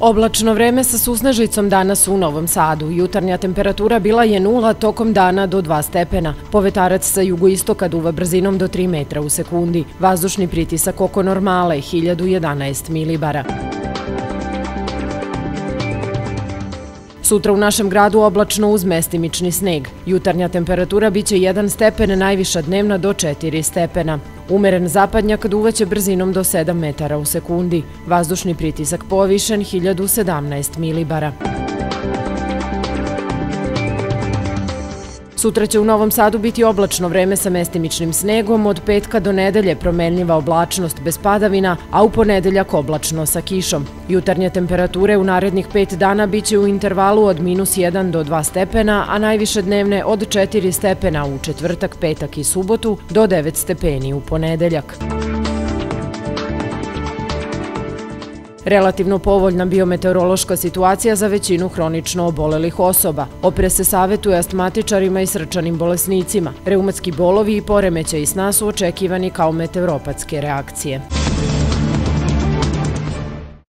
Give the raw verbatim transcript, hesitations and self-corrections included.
Oblačno vreme sa susnežicom danas u Novom Sadu. Jutarnja temperatura bila je nula, tokom dana do dva stepena. Povetarac sa jugoistoka duva brzinom do tri metra u sekundi. Vazdušni pritisak oko normale, hiljadu jedanaest milibara. Sutra u našem gradu oblačno uz mestimični sneg. Jutarnja temperatura biće jedan stepen, najviša dnevna do četiri stepena. Umeren zapadnjak duvaće brzinom do sedam metara u sekundi. Vazdušni pritisak povišen, hiljadu sedamnaest milibara. Sutra će u Novom Sadu biti oblačno vreme sa mestimičnim snegom, od petka do nedelje promenljiva oblačnost bez padavina, a u ponedeljak oblačno sa kišom. Jutarnje temperature u narednih pet dana biće u intervalu od minus jedan do dva stepena, a najviše dnevne od četiri stepena u četvrtak, petak i subotu do devet stepeni u ponedeljak. Relativno povoljna biometeorološka situacija za većinu hronično obolelih osoba. Opre se savetuje astmatičarima i srčanim bolesnicima. Reumatski bolovi i poremećaji sna su očekivani kao meteoropatske reakcije.